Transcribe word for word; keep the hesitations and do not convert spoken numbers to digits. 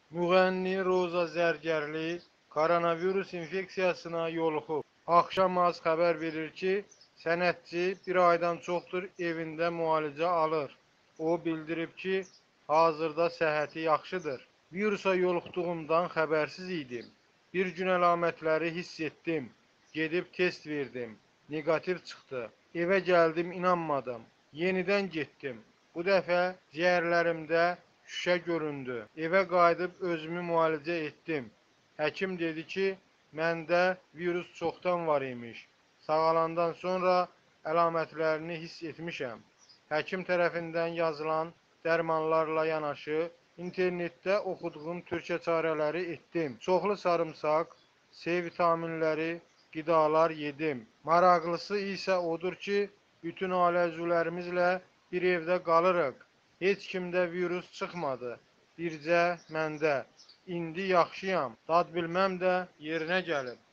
Müğənni Roza Zərgərli koronavirus infeksiyasına yoluxub. Axşam az xəbər verir ki, sənətçi bir aydan çoxdur evində müalicə alır. O bildirib ki, hazırda səhhəti yaxşıdır. Virusa yoluxduğumdan xəbərsiz idim. Bir gün əlamətləri hiss etdim. Gedib test verdim. Negativ çıxdı. Evə gəldim, inanmadım. Yenidən getdim. Bu dəfə ciyərlərimdə şüşə göründü. Evə qayıdıb özümü müalicə etdim. Həkim dedi ki, məndə virus çoxdan var imiş. Sağalandan sonra əlamətlərini hiss etmişəm. Həkim tərəfindən yazılan dərmanlarla yanaşı internetdə oxuduğum türkə çarələri etdim. Çoxlu sarımsaq, C vitaminləri, qidalar yedim. Maraqlısı isə odur ki, bütün ailə üzvlərimizlə bir evdə qalırıq. Heç kimdə virus çıxmadı. Bircə məndə. İndi yaxşıyam. Dad bilməm də yerinə gəlib.